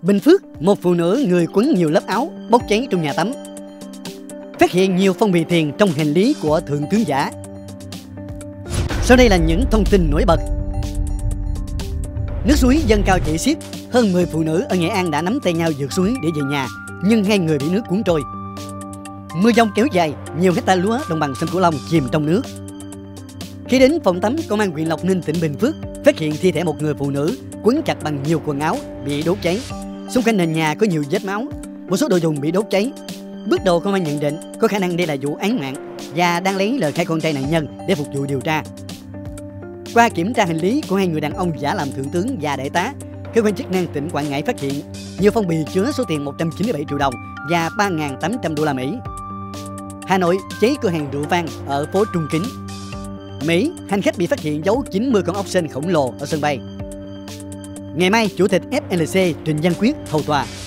Bình Phước, một phụ nữ người quấn nhiều lớp áo bốc cháy trong nhà tắm. Phát hiện nhiều phong bì tiền trong hành lý của thượng tướng giả. Sau đây là những thông tin nổi bật. Nước suối dâng cao chảy xiết, hơn 10 phụ nữ ở Nghệ An đã nắm tay nhau vượt suối để về nhà, nhưng 2 người bị nước cuốn trôi. Mưa dông kéo dài, nhiều hectare lúa đồng bằng sông Cửu Long chìm trong nước. Khi đến phòng tắm công an huyện Lộc Ninh, tỉnh Bình Phước, phát hiện thi thể một người phụ nữ quấn chặt bằng nhiều quần áo bị đốt cháy. Xung quanh nền nhà có nhiều vết máu, một số đồ dùng bị đốt cháy. Bước đầu công an nhận định có khả năng đây là vụ án mạng và đang lấy lời khai con trai nạn nhân để phục vụ điều tra. Qua kiểm tra hành lý của 2 người đàn ông giả làm thượng tướng và đại tá, cơ quan chức năng tỉnh Quảng Ngãi phát hiện nhiều phong bì chứa số tiền 197 triệu đồng và 3.800 đô la Mỹ. Hà Nội cháy cửa hàng rượu vang ở phố Trung Kính. Mỹ, hành khách bị phát hiện giấu 90 con ốc sên khổng lồ ở sân bay. Ngày mai, Chủ tịch FLC Trịnh Văn Quyết hầu tòa.